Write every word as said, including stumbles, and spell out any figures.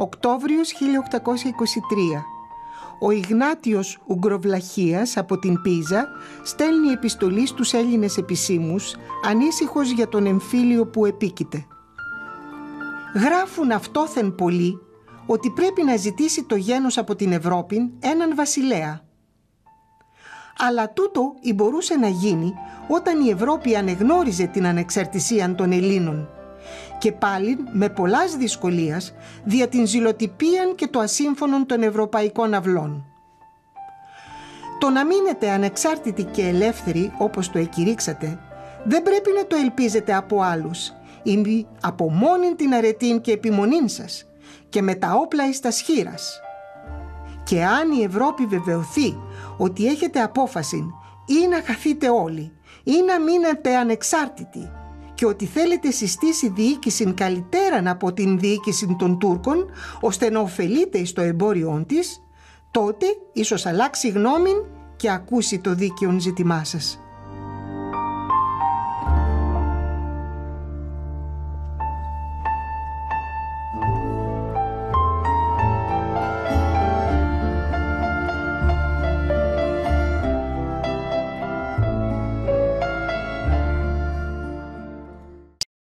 Οκτώβριος χίλια οκτακόσια είκοσι τρία. Ο Ιγνάτιος Ουγγροβλαχίας από την Πίζα στέλνει επιστολή στους Έλληνες επισήμους, ανήσυχος για τον εμφύλιο που επίκειται. Γράφουν αυτόθεν πολλοί ότι πρέπει να ζητήσει το γένος από την Ευρώπη έναν βασιλέα. Αλλά τούτο ή μπορούσε να γίνει όταν η Ευρώπη ανεγνώριζε την ανεξαρτησία των Ελλήνων και πάλι με πολλάς δυσκολίας δια την ζηλοτυπίαν και το ασύμφωνον των ευρωπαϊκών αυλών. Το να μείνετε ανεξάρτητοι και ελεύθεροι όπως το εκηρύξατε δεν πρέπει να το ελπίζετε από άλλους ή από μόνην την αρετήν και επιμονήν σας και με τα όπλα εις τας χείας. Και αν η Ευρώπη βεβαιωθεί ότι έχετε απόφαση ή να χαθείτε όλοι ή να μείνετε ανεξάρτητοι και ότι θέλετε συστήσει διοίκηση καλύτεραν από την διοίκηση των Τούρκων ώστε να ωφελείτε εις το εμπόριόν της, τότε ίσως αλλάξει γνώμη και ακούσει το δίκαιον ζήτημά σας.